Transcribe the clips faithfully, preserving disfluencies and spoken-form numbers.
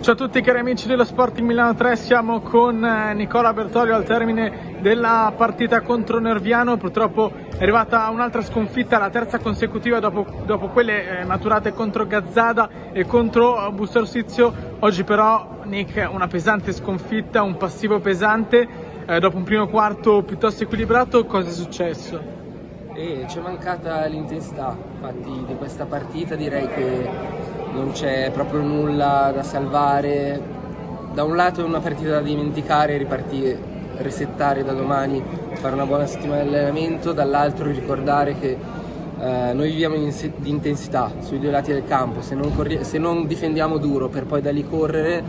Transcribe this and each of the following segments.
Ciao a tutti cari amici dello Sporting Milano tre, siamo con Nicola Bertoglio al termine della partita contro Nerviano. Purtroppo è arrivata un'altra sconfitta, la terza consecutiva dopo, dopo quelle eh, maturate contro Gazzada e contro Busto Arsizio. Oggi però Nick, una pesante sconfitta, un passivo pesante, eh, dopo un primo quarto piuttosto equilibrato. Cosa è successo? E c'è mancata l'intensità, infatti di questa partita direi che non c'è proprio nulla da salvare. Da un lato è una partita da dimenticare, ripartire, resettare da domani, fare una buona settimana di allenamento, dall'altro ricordare che eh, noi viviamo di intensità sui due lati del campo, se non, se non difendiamo duro per poi da lì correre,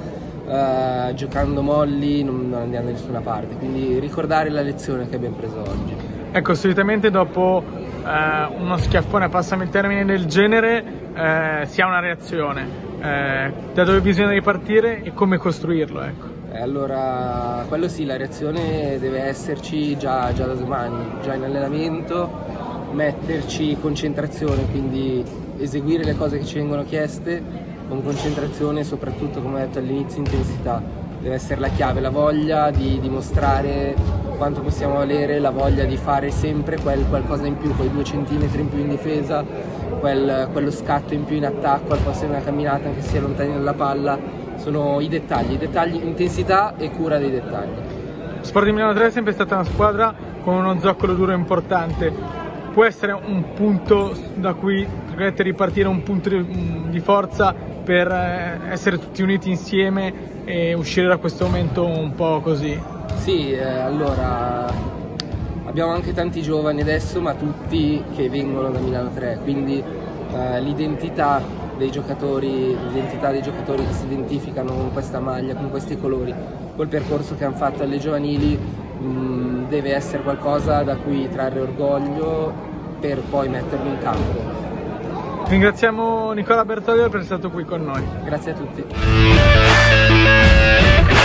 eh, giocando molli non, non andiamo da nessuna parte, quindi ricordare la lezione che abbiamo preso oggi. Ecco, solitamente dopo eh, uno schiaffone, passami il termine, del genere eh, si ha una reazione. Eh, da dove bisogna ripartire e come costruirlo? Ecco. E allora, quello sì, la reazione deve esserci già, già da domani, già in allenamento, metterci concentrazione, quindi eseguire le cose che ci vengono chieste con concentrazione e soprattutto, come ho detto all'inizio, intensità. Deve essere la chiave, la voglia di dimostrare quanto possiamo valere, la voglia di fare sempre quel qualcosa in più, quei due centimetri in più in difesa, quel, quello scatto in più in attacco, al posto di una camminata anche se si è lontani dalla palla. Sono i dettagli, i dettagli, intensità e cura dei dettagli. Sporting Milano tre è sempre stata una squadra con uno zoccolo duro importante. Può essere un punto da cui ripartire, un punto di, di forza per essere tutti uniti insieme e uscire da questo momento un po' così? Sì, eh, allora abbiamo anche tanti giovani adesso, ma tutti che vengono da Milano tre, quindi eh, l'identità dei giocatori, l'identità dei giocatori che si identificano con questa maglia, con questi colori, col percorso che hanno fatto alle giovanili, mh, deve essere qualcosa da cui trarre orgoglio per poi metterlo in campo. Ringraziamo Nicola Bertoglio per essere stato qui con noi. Grazie a tutti.